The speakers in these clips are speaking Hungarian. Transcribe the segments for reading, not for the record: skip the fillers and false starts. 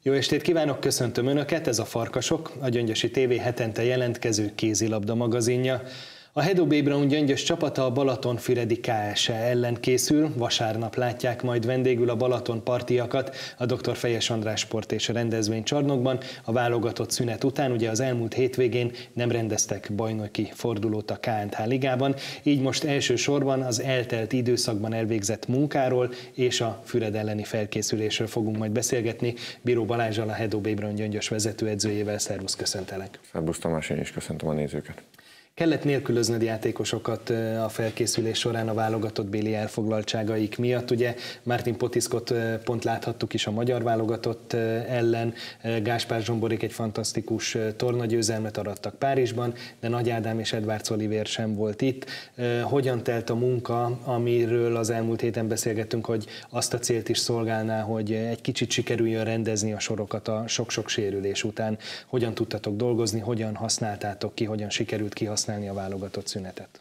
Jó estét kívánok, köszöntöm Önöket, ez a Farkasok, a Gyöngyösi TV hetente jelentkező kézilabda magazinja. A Hedó B. Braun Gyöngyös csapata a Balatonfüredi KSE ellen készül, vasárnap látják majd vendégül a Balatonpartiakat a Dr. Fejes András Sport és Rendezvénycsarnokban. A válogatott szünet után ugye az elmúlt hétvégén nem rendeztek bajnoki fordulót a KNH ligában, így most elsősorban az eltelt időszakban elvégzett munkáról és a Füred elleni felkészülésről fogunk majd beszélgetni. Bíró Balázsral, a Hedó B. Braun Gyöngyös vezetőedzőjével. Szervusz, köszöntelek! Szervusz Tamás, én is köszöntöm a nézőket! Kellett nélkülöznöd játékosokat a felkészülés során a válogatottbéli elfoglaltságaik miatt. Ugye Martin Potiskot pont láthattuk is a magyar válogatott ellen, Gáspár Zsomborék egy fantasztikus tornagyőzelmet arattak Párizsban, de Nagy Ádám és Edwards Olivér sem volt itt. Hogyan telt a munka, amiről az elmúlt héten beszélgettünk, hogy azt a célt is szolgálná, hogy egy kicsit sikerüljön rendezni a sorokat a sok-sok sérülés után? Hogyan tudtatok dolgozni, hogyan használtátok ki, hogyan sikerült kihasználni a válogatott szünetet?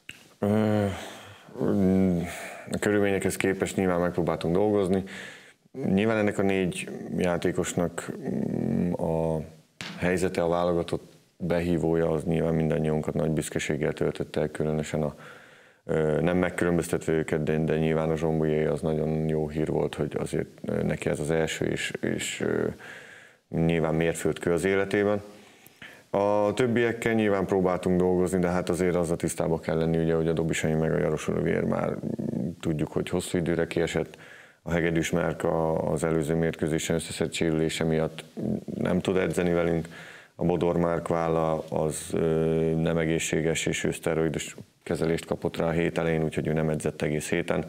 A körülményekhez képest nyilván megpróbáltunk dolgozni. Nyilván ennek a 4 játékosnak a helyzete, a válogatott behívója, az nyilván mindannyiunkat nagy büszkeséggel töltötte el, különösen a nem megkülönböztetve őket, de nyilván a Zsombolyé az nagyon jó hír volt, hogy azért neki ez az első, és nyilván mérföldkő az életében. A többiekkel nyilván próbáltunk dolgozni, de hát azért azzal tisztában kell lenni, ugye, hogy a Dobisai meg a Jaros Olivér már tudjuk, hogy hosszú időre kiesett. A Hegedűs Márka az előző mérkőzésen összeszedett sérülése miatt nem tud edzeni velünk. A Bodor Márk válla az nem egészséges, és ő szteroidos kezelést kapott rá a hét elején, úgyhogy ő nem edzett egész héten.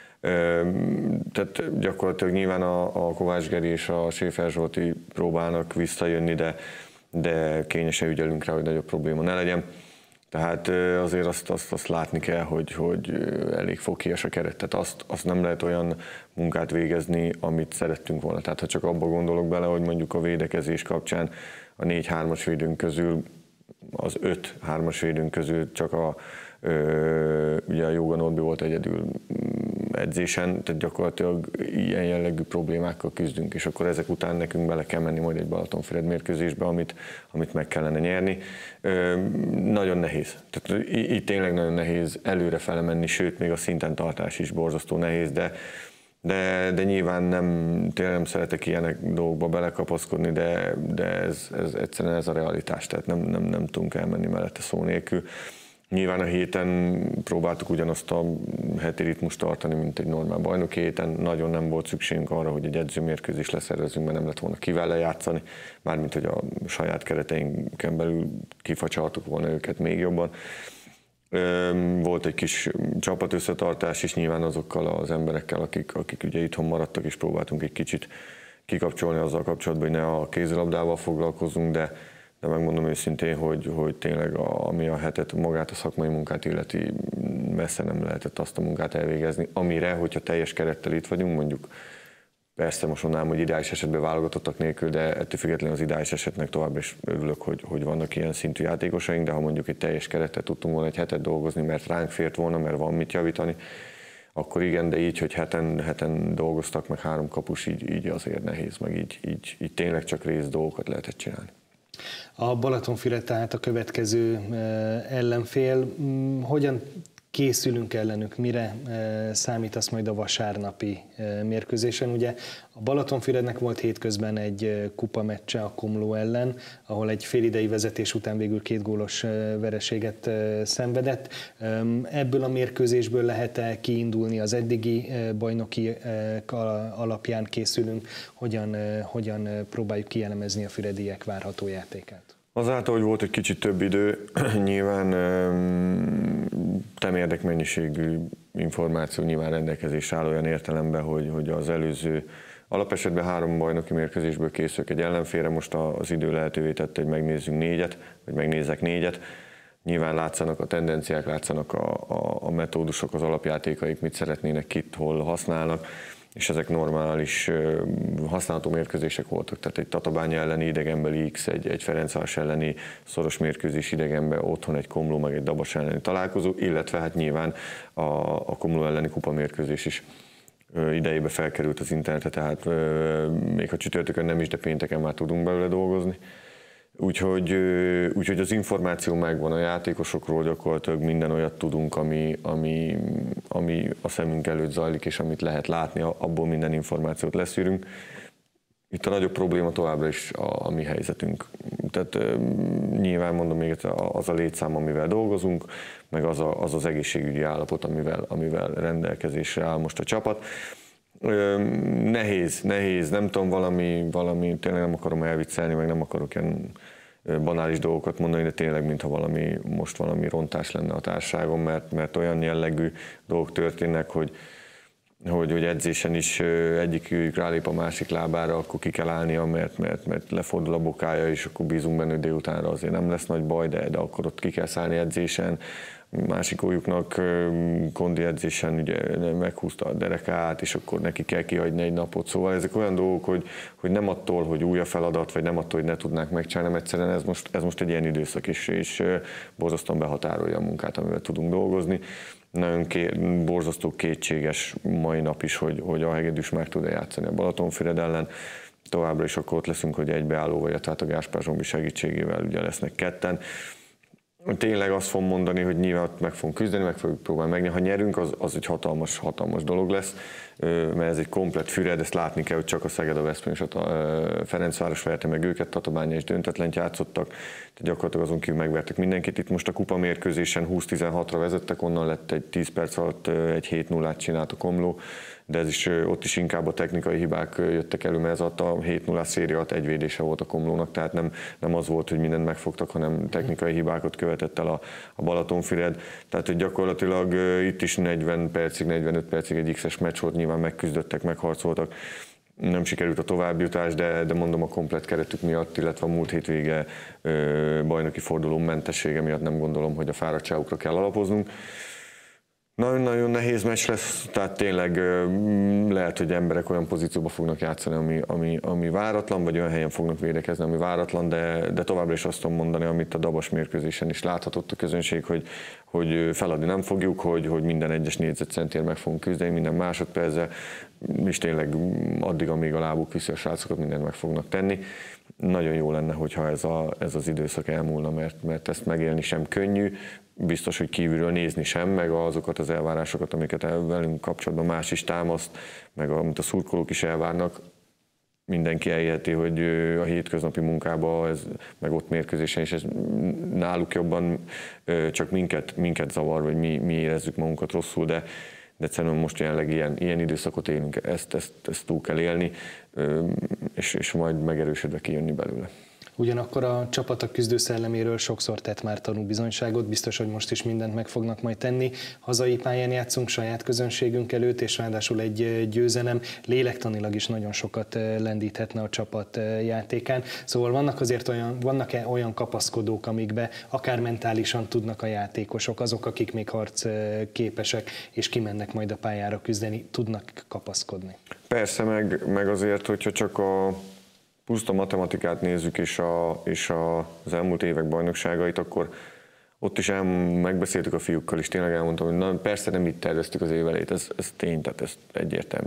Tehát gyakorlatilag nyilván a Kovács Geri és a Séfer Zsolti próbálnak visszajönni, de kényesen ügyelünk rá, hogy nagyobb probléma ne legyen. Tehát azért azt látni kell, hogy elég foghíjas a keret. Tehát azt nem lehet olyan munkát végezni, amit szerettünk volna. Tehát ha csak abba gondolok bele, hogy mondjuk a védekezés kapcsán a 4-3-as védőnk közül, az 5-3-as védőnk közül csak ugye a Jóga Norbi volt egyedül edzésen, tehát gyakorlatilag ilyen jellegű problémákkal küzdünk, és akkor ezek után nekünk bele kell menni majd egy Balatonfüred mérkőzésbe, amit meg kellene nyerni. Nagyon nehéz. Tehát így tényleg nagyon nehéz előre felemenni, sőt, még a szinten tartás is borzasztó nehéz, de nyilván tényleg nem szeretek ilyenek dolgokba belekapaszkodni, de ez egyszerűen ez a realitás, tehát nem tudunk elmenni mellette szó nélkül. Nyilván a héten próbáltuk ugyanazt a heti ritmust tartani, mint egy normál bajnoki héten. Nagyon nem volt szükségünk arra, hogy egy edzőmérkőzést leszervezünk, mert nem lett volna kivel lejátszani, mármint hogy a saját kereteinken belül kifacsartuk volna őket még jobban. Volt egy kis csapatösszetartás is nyilván azokkal az emberekkel, akik ugye itthon maradtak, és próbáltunk egy kicsit kikapcsolni azzal kapcsolatban, hogy ne a kézilabdával foglalkozunk, de megmondom őszintén, hogy tényleg ami a hetet, magát a szakmai munkát illeti, messze nem lehetett azt a munkát elvégezni, amire, hogyha teljes kerettel itt vagyunk, mondjuk persze most mondanám, hogy ideális esetben válogatottak nélkül, de ettől függetlenül az ideális esetnek tovább is örülök, hogy vannak ilyen szintű játékosaink, de ha mondjuk egy teljes kerettel tudtunk volna egy hetet dolgozni, mert ránk fért volna, mert van mit javítani, akkor igen, de így, hogy heten dolgoztak, meg 3 kapus, így azért nehéz, meg így tényleg csak rész dolgokat lehetett csinálni. A Balatonfüred tehát a következő ellenfél. Hogyan készülünk ellenük, mire számítasz majd a vasárnapi mérkőzésen? Ugye a Balatonfürednek volt hétközben egy kupameccse a Komló ellen, ahol egy félidei vezetés után végül 2 gólos vereséget szenvedett. Ebből a mérkőzésből lehet-e kiindulni, az eddigi bajnoki alapján készülünk? Hogyan próbáljuk kielemezni a fürediek várható játékát? Azáltal, hogy volt egy kicsit több idő, nyilván temérdekmennyiségű információ nyilván rendelkezésre áll olyan értelemben, hogy az előző alapesetben 3 bajnoki mérkőzésből készülök egy ellenfélre, most az idő lehetővé tette, hogy megnézzünk 4-et, vagy megnézzek 4-et. Nyilván látszanak a tendenciák, látszanak a metódusok, az alapjátékaik, mit szeretnének, kit hol használnak, és ezek normális használható mérkőzések voltak. Tehát egy Tatabánya elleni idegenbeli X, egy Ferencváros elleni szoros mérkőzés idegenben, otthon egy Komló, meg egy Dabas elleni találkozó, illetve hát nyilván a Komló elleni kupamérkőzés is. idejébe felkerült az internetre, tehát még ha csütörtökön nem is, de pénteken már tudunk belőle dolgozni. Úgyhogy az információ megvan a játékosokról, gyakorlatilag minden olyat tudunk, ami a szemünk előtt zajlik, és amit lehet látni, abból minden információt leszűrünk. Itt a nagyobb probléma továbbra is a mi helyzetünk. Tehát nyilván mondom még az a létszám, amivel dolgozunk, meg az egészségügyi állapot, amivel rendelkezésre áll most a csapat. Nehéz, nem tudom, valami, tényleg nem akarom elviccelni, meg nem akarok ilyen banális dolgokat mondani, de tényleg mintha valami rontás lenne a társaságon, mert olyan jellegű dolgok történnek, hogy edzésen is egyikük rálép a másik lábára, akkor ki kell állnia, mert lefordul a bokája, és akkor bízunk benne, hogy délutánra azért nem lesz nagy baj, de akkor ott ki kell szállni edzésen. Másik ójuknak kondi edzésen ugye meghúzta a derekát, és akkor neki kell kihagyni egy napot. Szóval ezek olyan dolgok, hogy nem attól, hogy új a feladat, vagy nem attól, hogy ne tudnák megcsinálni, egyszerűen ez most egy ilyen időszak is, és borzasztóan behatárolja a munkát, amivel tudunk dolgozni. Nagyon borzasztó kétséges mai nap is, hogy a Hegedűs meg tud-e játszani a Balatonfüred ellen. Továbbra is akkor ott leszünk, hogy egybeállóval, illetve a Gáspár Zsombi segítségével ugye lesznek ketten. Tényleg azt fogom mondani, hogy nyilván meg fogunk küzdeni, meg fogjuk próbálni megnyerni. Ha nyerünk, az egy hatalmas dolog lesz, mert ez egy komplett Füred, ezt látni kell, hogy csak a Szeged, a Veszprém és a Ferencváros verte meg őket, Tatabánya és döntetlent játszottak, tehát gyakorlatilag azon kívül megvertek mindenkit. Itt most a kupa mérkőzésen 20-16-ra vezettek, onnan lett egy 10 perc alatt egy 7-0-át csinált a Komló, de ott is inkább a technikai hibák jöttek elő, mert ez a 7-0 széria alatt egy védése volt a Komlónak, tehát nem az volt, hogy mindent megfogtak, hanem technikai hibákat követett el a Balatonfüred. Tehát hogy gyakorlatilag itt is 40 percig, 45 percig egy X-es meccs volt, nyilván megküzdöttek, megharcoltak. Nem sikerült a továbbjutás, de mondom a komplett keretük miatt, illetve a múlt hétvége bajnoki forduló mentessége miatt nem gondolom, hogy a fáradtságukra kell alapoznunk. Nagyon-nagyon nehéz meccs lesz, tehát tényleg lehet, hogy emberek olyan pozícióba fognak játszani, ami váratlan, vagy olyan helyen fognak védekezni, ami váratlan, de továbbra is azt tudom mondani, amit a Dabas mérkőzésen is láthatott a közönség, hogy feladni nem fogjuk, hogy minden egyes négyzetcentért meg fogunk küzdeni, minden másodpercre, és tényleg addig, amíg a lábuk viszi a srácokat, mindent meg fognak tenni. Nagyon jó lenne, hogyha ez az időszak elmúlna, mert ezt megélni sem könnyű, biztos, hogy kívülről nézni sem, meg azokat az elvárásokat, amiket velünk kapcsolatban más is támaszt, meg amit a szurkolók is elvárnak, mindenki elhiheti, hogy a hétköznapi munkában, meg ott mérkőzésen is ez náluk jobban csak minket zavar, vagy mi érezzük magunkat rosszul, de egyszerűen most jelenleg ilyen időszakot élünk, ezt túl kell élni, és majd megerősödve kijönni belőle. Ugyanakkor a csapat a küzdőszelleméről sokszor tett már tanúbizonyságot, biztos, hogy most is mindent meg fognak majd tenni. Hazai pályán játszunk saját közönségünk előtt, és ráadásul egy győzelem lélektanilag is nagyon sokat lendíthetne a csapat játékán. Szóval vannak-e olyan kapaszkodók, amikbe akár mentálisan tudnak a játékosok, azok, akik még harc képesek, és kimennek majd a pályára küzdeni, tudnak kapaszkodni? Persze, meg azért, hogyha csak a puszta matematikát nézzük, és az elmúlt évek bajnokságait, akkor ott is megbeszéltük a fiúkkal, és tényleg elmondtam, hogy persze nem itt terveztük az év elejét, ez tény, tehát ez egyértelmű.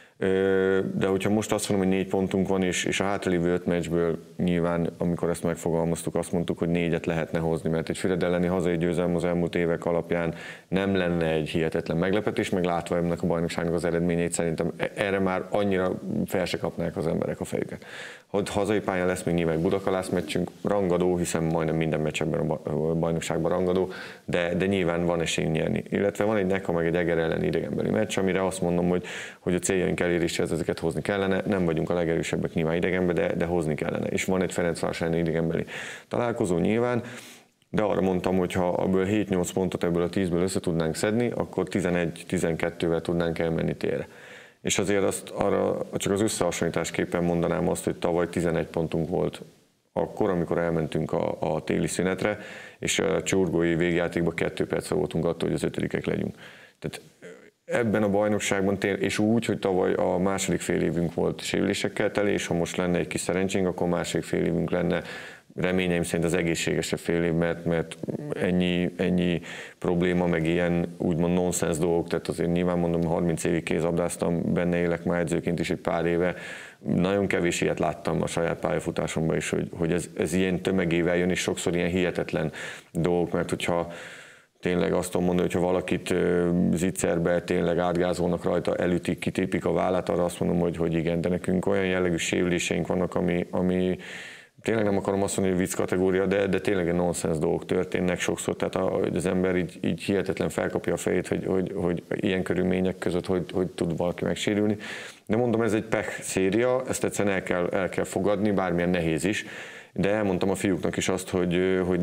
De hogyha most azt mondom, hogy 4 pontunk van, és a hátralévő 5 meccsből nyilván, amikor ezt megfogalmaztuk, azt mondtuk, hogy 4-et lehetne hozni, mert egy Füred elleni hazai győzelem az elmúlt évek alapján nem lenne egy hihetetlen meglepetés, meg látva ennek a bajnokságnak az eredményeit, szerintem erre már annyira fel se kapnák az emberek a fejüket. Ha hazai pályán lesz még nyilván egy Budakalász meccsünk, rangadó, hiszen majdnem minden meccs ebben a bajnokságban rangadó, de nyilván van esélyünk nyerni. Illetve van egy Neka meg egy Eger elleni idegenbeli meccs, amire azt mondom, hogy a céljaink eléréséhez ezeket hozni kellene. Nem vagyunk a legerősebbek nyilván idegenben, de hozni kellene. És van egy Ferencváros elleni idegenbeli találkozó nyilván, de arra mondtam, hogy ha ebből 7-8 pontot ebből a 10-ből össze tudnánk szedni, akkor 11-12-vel tudnánk elmenni térre. És azért arra csak az összehasonlításképpen mondanám azt, hogy tavaly 11 pontunk volt akkor, amikor elmentünk a téli szünetre, és a csurgói végjátékban 2 percre voltunk attól, hogy az 5-ek legyünk. Tehát ebben a bajnokságban, és úgy, hogy tavaly a második fél évünk volt sérülésekkel teli, és ha most lenne egy kis szerencsénk, akkor második fél évünk lenne reményeim szerint az egészségesebb fél év, mert ennyi probléma, meg ilyen úgymond nonsens dolgok, tehát azért nyilván mondom, 30 évig kézlabdáztam, benne élek már edzőként is egy pár éve, nagyon kevés ilyet láttam a saját pályafutásomban is, hogy ez ilyen tömegével jön, és sokszor ilyen hihetetlen dolgok, mert hogyha tényleg azt tudom mondani, hogyha valakit zicserbe tényleg átgázolnak rajta, elütik, kitépik a vállát, arra azt mondom, hogy igen, de nekünk olyan jellegű sérüléseink vannak, ami tényleg nem akarom azt mondani, hogy vicc kategória, de tényleg nonsens dolgok történnek sokszor, tehát az ember így hihetetlen felkapja a fejét, hogy ilyen körülmények között hogy tud valaki megsérülni. De mondom, ez egy pech széria, ezt egyszerűen el kell fogadni, bármilyen nehéz is. De elmondtam a fiúknak is azt, hogy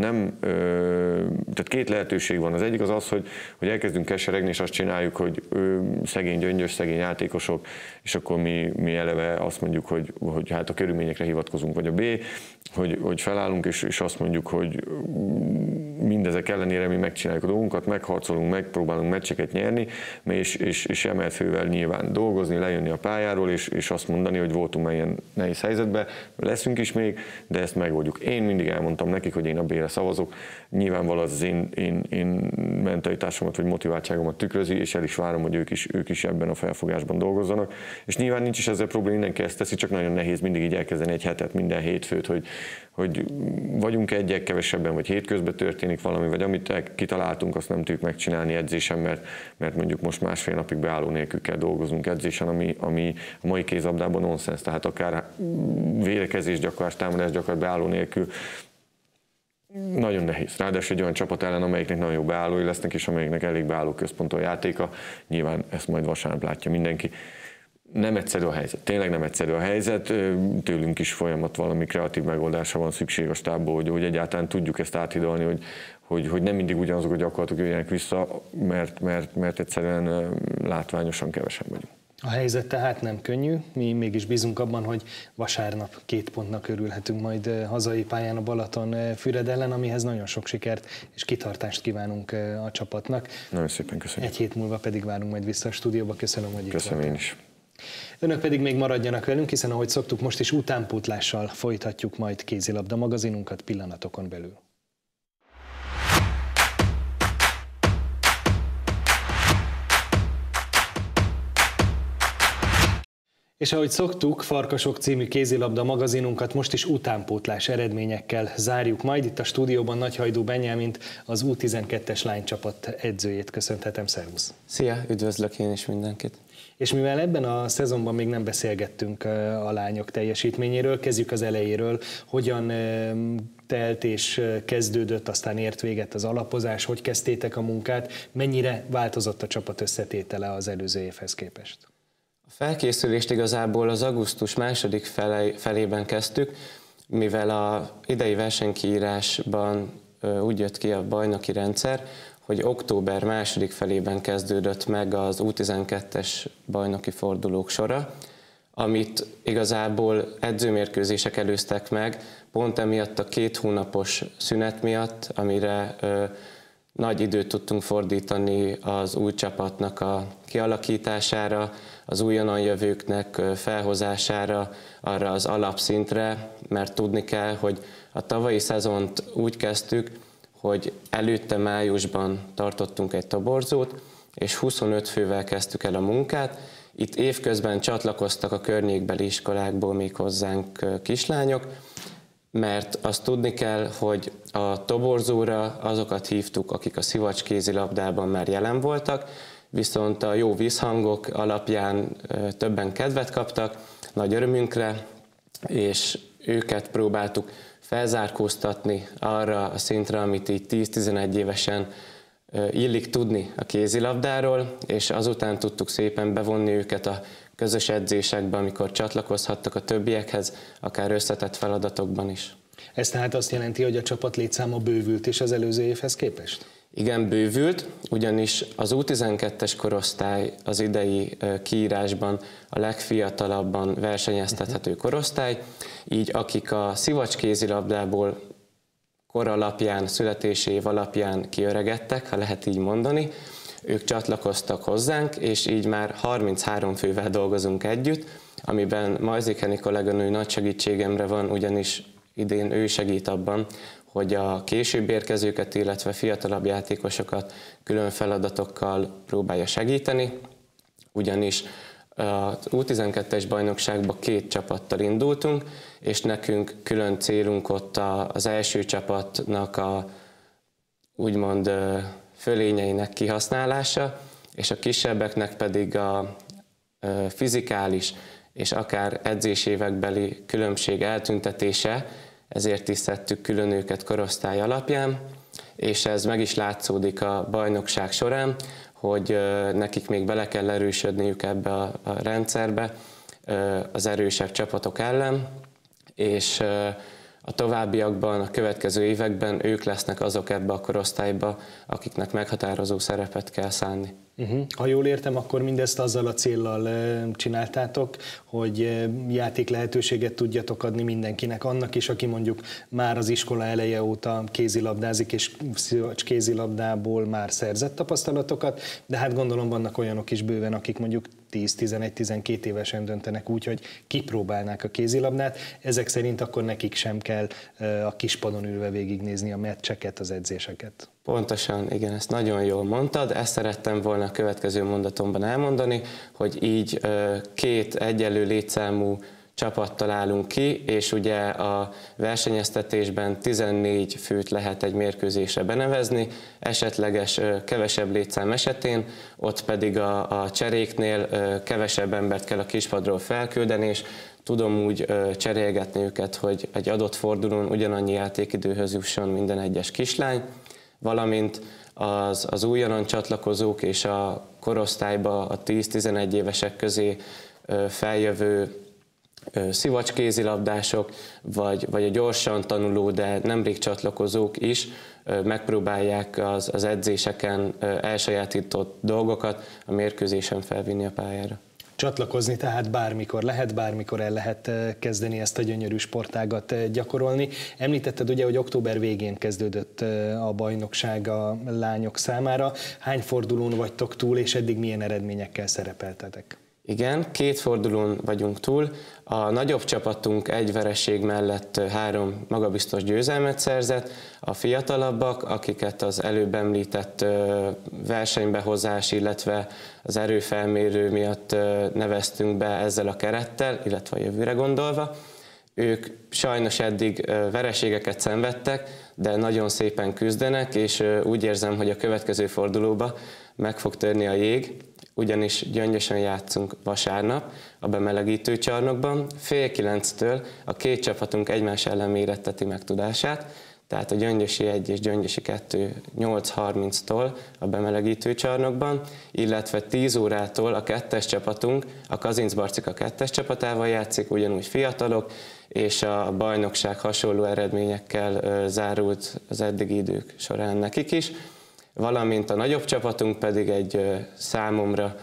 tehát két lehetőség van. Az egyik az, hogy elkezdünk keseregni, és azt csináljuk, hogy szegény Gyöngyös, szegény játékosok, és akkor mi eleve azt mondjuk, hogy hát a körülményekre hivatkozunk, vagy a B, hogy felállunk, és azt mondjuk, hogy mindezek ellenére mi megcsináljuk a dolgunkat, megharcolunk, megpróbálunk meccseket nyerni, és emelt fővel nyilván dolgozni, lejönni a pályáról, és azt mondani, hogy voltunk már ilyen nehéz helyzetben, leszünk is még, de ezt megoldjuk. Én mindig elmondtam nekik, hogy én a B-re szavazok, nyilvánvalóan az én mentalitásomat vagy motiváltságomat tükrözi, és el is várom, hogy ők is ebben a felfogásban dolgozzanak. És nyilván nincs is ezzel probléma, mindenki ezt teszi, csak nagyon nehéz mindig így elkezdeni egy hetet, minden hétfőt, hogy vagyunk egyek kevesebben, vagy hétközben történik valami, vagy amit kitaláltunk, azt nem tudjuk megcsinálni edzésen, mert mondjuk most másfél napig beálló nélkül kell dolgozunk edzésen, ami a mai kézlabdában nonsens, tehát akár védekezés gyakorlás, támadás gyakorlat beálló nélkül nagyon nehéz. Ráadásul egy olyan csapat ellen, amelyiknek nagyon jó beállói lesznek, és amelyiknek elég beálló központú a játéka, nyilván ezt majd vasárnap látja mindenki. Nem egyszerű a helyzet, tényleg nem egyszerű a helyzet, tőlünk is folyamat valami kreatív megoldásra van szükség a stábból, hogy egyáltalán tudjuk ezt áthidalni, hogy nem mindig ugyanazok a gyakorlatok jöjjenek vissza, mert egyszerűen látványosan kevesen vagyunk. A helyzet tehát nem könnyű, mi mégis bízunk abban, hogy vasárnap 2 pontnak örülhetünk majd hazai pályán a Balatonfüred ellen, amihez nagyon sok sikert és kitartást kívánunk a csapatnak. Nagyon szépen köszönjük. Egy hét múlva pedig várunk majd vissza a stúdióba. Köszönöm, hogy itt Köszönöm én is. Önök pedig még maradjanak velünk, hiszen ahogy szoktuk, most is utánpótlással folytatjuk majd kézilabda magazinunkat pillanatokon belül. És ahogy szoktuk, Farkasok című kézilabda magazinunkat most is utánpótlás eredményekkel zárjuk majd. Itt a stúdióban Nagyhajdú Benyámint, az U12-es lánycsapat edzőjét köszönhetem. Szervusz! Szia, üdvözlök én is mindenkit! És mivel ebben a szezonban még nem beszélgettünk a lányok teljesítményéről, kezdjük az elejéről. Hogyan telt és kezdődött, aztán ért véget az alapozás, hogy kezdtétek a munkát, mennyire változott a csapat összetétele az előző évhez képest? A felkészülést igazából az augusztus második felében kezdtük, mivel az idei versenykiírásban úgy jött ki a bajnoki rendszer, hogy október második felében kezdődött meg az U12-es bajnoki fordulók sora, amit igazából edzőmérkőzések előztek meg, pont emiatt a 2 hónapos szünet miatt, amire nagy időt tudtunk fordítani az új csapatnak a kialakítására, az újonnan jövőknek felhozására, arra az alapszintre, mert tudni kell, hogy a tavalyi szezont úgy kezdtük, hogy előtte májusban tartottunk egy toborzót, és 25 fővel kezdtük el a munkát. Itt évközben csatlakoztak a környékbeli iskolákból még hozzánk kislányok, mert azt tudni kell, hogy a toborzóra azokat hívtuk, akik a szivacs kézilabdában már jelen voltak, viszont a jó visszhangok alapján többen kedvet kaptak, nagy örömünkre, és őket próbáltuk felzárkóztatni arra a szintre, amit így 10-11 évesen illik tudni a kézilabdáról, és azután tudtuk szépen bevonni őket a közös edzésekbe, amikor csatlakozhattak a többiekhez, akár összetett feladatokban is. Ez tehát azt jelenti, hogy a csapat létszáma bővült is az előző évhez képest? Igen, bővült, ugyanis az U12-es korosztály az idei kiírásban a legfiatalabban versenyeztethető korosztály, így akik a szivacs kézilabdából kor alapján, születési év alapján kiöregedtek, ha lehet így mondani, ők csatlakoztak hozzánk, és így már 33 fővel dolgozunk együtt, amiben Majzike kolléganő nagy segítségemre van, ugyanis idén ő segít abban, hogy a később érkezőket, illetve fiatalabb játékosokat külön feladatokkal próbálja segíteni, ugyanis a U12-es bajnokságba 2 csapattal indultunk, és nekünk külön célunk ott az első csapatnak a úgymond fölényeinek kihasználása, és a kisebbeknek pedig a fizikális és akár edzésévekbeli különbség eltüntetése, ezért is szedtük külön őket korosztály alapján, és ez meg is látszódik a bajnokság során, hogy nekik még bele kell erősödniük ebbe a rendszerbe az erősebb csapatok ellen, és a továbbiakban, a következő években ők lesznek azok ebbe a korosztályba, akiknek meghatározó szerepet kell szánni. Ha jól értem, akkor mindezt azzal a céllal csináltátok, hogy játék lehetőséget tudjatok adni mindenkinek, annak is, aki mondjuk már az iskola eleje óta kézilabdázik, és kézilabdából már szerzett tapasztalatokat, de hát gondolom vannak olyanok is bőven, akik mondjuk 10-11-12 évesen döntenek úgy, hogy kipróbálnák a kézilabdát. Ezek szerint akkor nekik sem kell a kispadon ülve végignézni a meccseket, az edzéseket. Pontosan, igen, ezt nagyon jól mondtad. Ezt szerettem volna a következő mondatomban elmondani, hogy így 2 egyenlő létszámú csapattal állunk ki, és ugye a versenyeztetésben 14 főt lehet egy mérkőzésre benevezni, esetleges kevesebb létszám esetén, ott pedig a cseréknél kevesebb embert kell a kispadról felküldeni, és tudom úgy cserélgetni őket, hogy egy adott fordulón ugyanannyi játékidőhöz jusson minden egyes kislány, valamint az újonnan csatlakozók és a korosztályba a 10-11 évesek közé feljövő szivacskézilabdások, vagy a gyorsan tanuló, de nemrég csatlakozók is megpróbálják az edzéseken elsajátított dolgokat a mérkőzésen felvinni a pályára. Csatlakozni tehát bármikor lehet, bármikor el lehet kezdeni ezt a gyönyörű sportágat gyakorolni. Említetted ugye, hogy október végén kezdődött a bajnokság a lányok számára. Hány fordulón vagytok túl, és eddig milyen eredményekkel szerepeltetek? Igen, 2 fordulón vagyunk túl. A nagyobb csapatunk 1 vereség mellett 3 magabiztos győzelmet szerzett. A fiatalabbak, akiket az előbb említett versenybehozás, illetve az erőfelmérő miatt neveztünk be ezzel a kerettel, illetve a jövőre gondolva, ők sajnos eddig vereségeket szenvedtek, de nagyon szépen küzdenek, és úgy érzem, hogy a következő fordulóba meg fog törni a jég, ugyanis Gyöngyösön játszunk vasárnap a bemelegítő csarnokban. 8:30-től a 2 csapatunk egymás ellen méretteti meg tudását, tehát a Gyöngyösi 1 és Gyöngyösi 2 8:30-tól a bemelegítő csarnokban, illetve 10 órától a 2-es csapatunk, a Kazincbarcika 2-es csapatával játszik, ugyanúgy fiatalok, és a bajnokság hasonló eredményekkel zárult az eddigi idők során nekik is, valamint a nagyobb csapatunk pedig egy számomra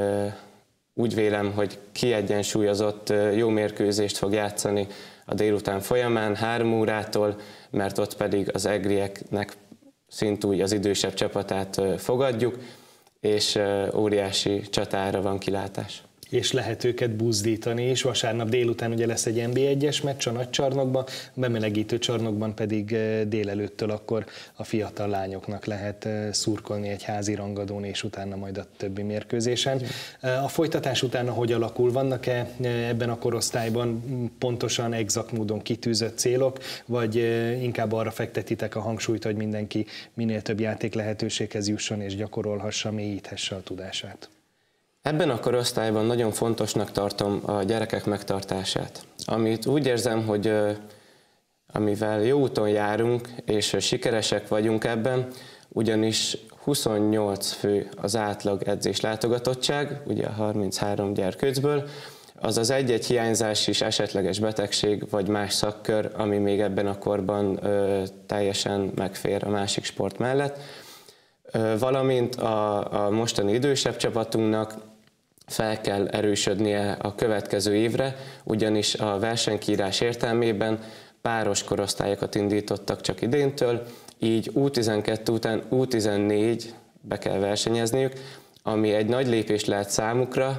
úgy vélem, hogy kiegyensúlyozott jó mérkőzést fog játszani a délután folyamán 3 órától, mert ott pedig az egrieknek szintúgy az idősebb csapatát fogadjuk, és óriási csatára van kilátás. És lehet őket buzdítani, és vasárnap délután ugye lesz egy NB1-es meccs a nagy csarnokban, a bemelegítő csarnokban pedig délelőttől akkor a fiatal lányoknak lehet szurkolni egy házi rangadón, és utána majd a többi mérkőzésen. A folytatás utána hogy alakul? Vannak-e ebben a korosztályban pontosan, exakt módon kitűzött célok, vagy inkább arra fektetitek a hangsúlyt, hogy mindenki minél több játék lehetőséghez jusson és gyakorolhassa, mélyíthesse a tudását? Ebben a korosztályban nagyon fontosnak tartom a gyerekek megtartását, amit úgy érzem, hogy amivel jó úton járunk, és sikeresek vagyunk ebben, ugyanis 28 fő az átlag edzés látogatottság, ugye a 33 gyerkőcből, azaz egy-egy hiányzás is esetleges betegség, vagy más szakkör, ami még ebben a korban teljesen megfér a másik sport mellett. Valamint a mostani idősebb csapatunknak fel kell erősödnie a következő évre, ugyanis a versenykírás értelmében páros korosztályokat indítottak csak idéntől, így U12 után U14-be kell versenyezniük, ami egy nagy lépés lehet számukra,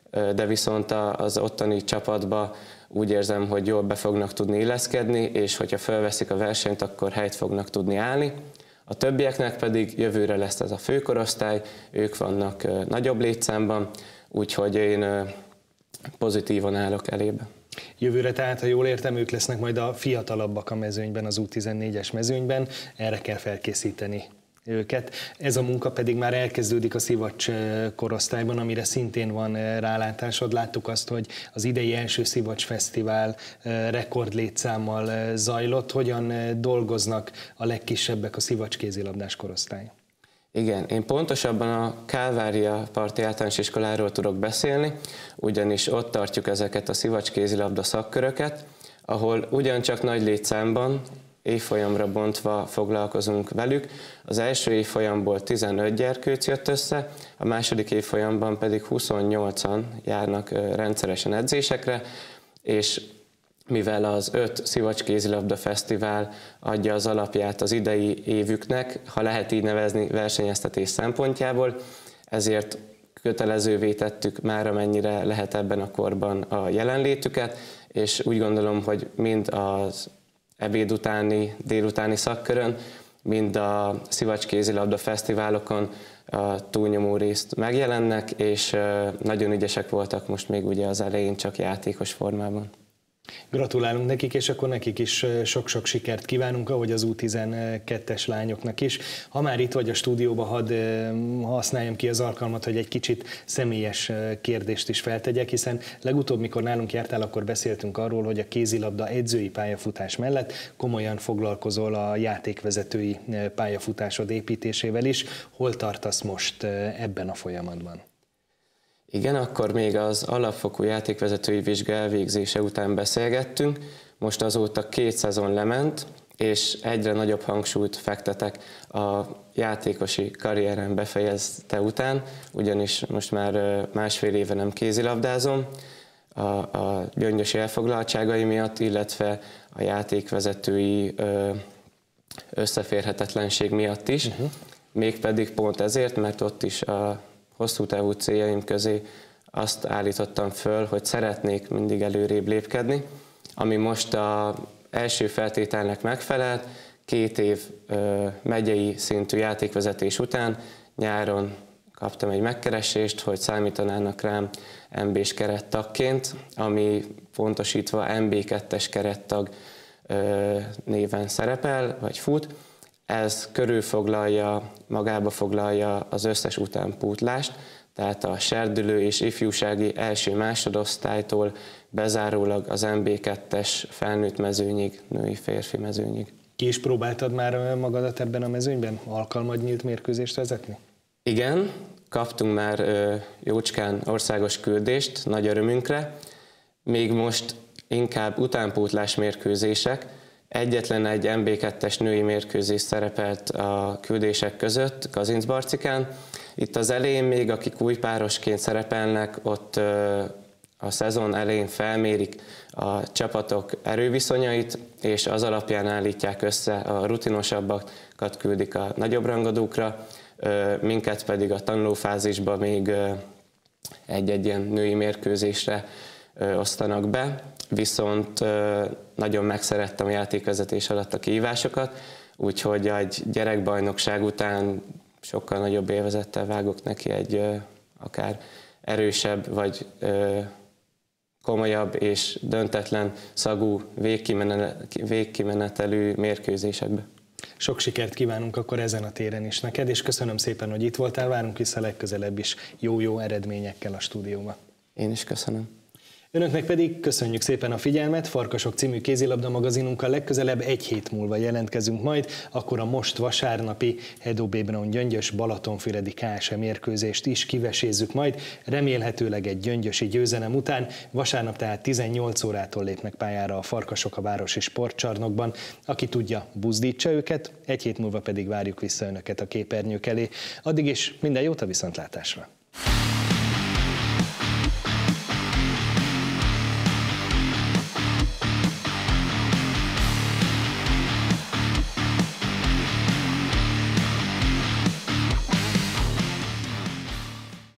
de viszont az ottani csapatba úgy érzem, hogy jól be fognak tudni illeszkedni, és hogyha felveszik a versenyt, akkor helyt fognak tudni állni. A többieknek pedig jövőre lesz ez a főkorosztály, ők vannak nagyobb létszámban, úgyhogy én pozitívan állok elébe. Jövőre tehát, ha jól értem, ők lesznek majd a fiatalabbak a mezőnyben, az U14-es mezőnyben, erre kell felkészíteni őket. Ez a munka pedig már elkezdődik a Szivacs korosztályban, amire szintén van rálátásod. Láttuk azt, hogy az idei első Szivacs Fesztivál rekordlétszámmal zajlott. Hogyan dolgoznak a legkisebbek a Szivacs kézilabdás korosztály? Igen, én pontosabban a Kálvária Parti Általános Iskoláról tudok beszélni, ugyanis ott tartjuk ezeket a Szivacs kézilabda szakköröket, ahol ugyancsak nagy létszámban, évfolyamra bontva foglalkozunk velük. Az első évfolyamból 15 gyerkőc jött össze, a második évfolyamban pedig 28-an járnak rendszeresen edzésekre, és mivel az 5 Szivacs kézilabda fesztivál adja az alapját az idei évüknek, ha lehet így nevezni, versenyeztetés szempontjából, ezért kötelezővé tettük már, amennyire lehet ebben a korban a jelenlétüket, és úgy gondolom, hogy mind az ebéd utáni, délutáni szakkörön, mind a Szivacs kézilabda fesztiválokon a túlnyomó részt megjelennek, és nagyon ügyesek voltak most még ugye az elején csak játékos formában. Gratulálunk nekik, és akkor nekik is sok-sok sikert kívánunk, ahogy az U12-es lányoknak is. Ha már itt vagy a stúdióban, hadd használjam ki az alkalmat, hogy egy kicsit személyes kérdést is feltegyek, hiszen legutóbb, mikor nálunk jártál, akkor beszéltünk arról, hogy a kézilabda edzői pályafutás mellett komolyan foglalkozol a játékvezetői pályafutásod építésével is. Hol tartasz most ebben a folyamatban? Igen, akkor még az alapfokú játékvezetői vizsga elvégzése után beszélgettünk, most azóta 2 szezon lement, és egyre nagyobb hangsúlyt fektetek a játékosi karrierem befejezte után, ugyanis most már 1,5 éve nem kézilabdázom a gyöngyösi elfoglaltságai miatt, illetve a játékvezetői összeférhetetlenség miatt is, mégpedig pont ezért, mert ott is a hosszú távú céljaim közé azt állítottam föl, hogy szeretnék mindig előrébb lépkedni, ami most az első feltételnek megfelelt. 2 év megyei szintű játékvezetés után nyáron kaptam egy megkeresést, hogy számítanának rám MB-s kerettagként, ami pontosítva MB2-es kerettag néven szerepel, vagy fut. Ez magába foglalja az összes utánpótlást, tehát a serdülő és ifjúsági első-másodosztálytól bezárólag az MB2-es felnőtt mezőnyig, női-férfi mezőnyig. Ki is próbáltad már magadat ebben a mezőnyben? Alkalmad nyílt mérkőzést vezetni? Igen, kaptunk már jócskán országos küldést, nagy örömünkre. Még most inkább utánpótlás mérkőzések. Egyetlen egy MB2-es női mérkőzés szerepelt a küldések között, Kazincbarcikán. Itt az elején még, akik új párosként szerepelnek, ott a szezon elején felmérik a csapatok erőviszonyait, és az alapján állítják össze, a rutinosabbakat küldik a nagyobb rangadókra, minket pedig a tanulófázisban még egy-egy ilyen női mérkőzésre osztanak be. Viszont nagyon megszerettem a játékvezetés alatt a kihívásokat, úgyhogy egy gyerekbajnokság után sokkal nagyobb élvezettel vágok neki egy akár erősebb, vagy komolyabb és döntetlen szagú végkimenetelű mérkőzésekbe. Sok sikert kívánunk akkor ezen a téren is neked, és köszönöm szépen, hogy itt voltál, várunk vissza legközelebb is jó-jó eredményekkel a stúdióba. Én is köszönöm. Önöknek pedig köszönjük szépen a figyelmet, Farkasok című kézilabda magazinunkkal legközelebb 1 hét múlva jelentkezünk majd, akkor a most vasárnapi Hedó B. Braun gyöngyös Balatonfüredi KSE mérkőzést is kivesézzük majd, remélhetőleg egy gyöngyösi győzelem után, vasárnap tehát 18 órától lépnek pályára a Farkasok a városi sportcsarnokban, aki tudja, buzdítsa őket, 1 hét múlva pedig várjuk vissza Önöket a képernyők elé. Addig is minden jót, a viszontlátásra!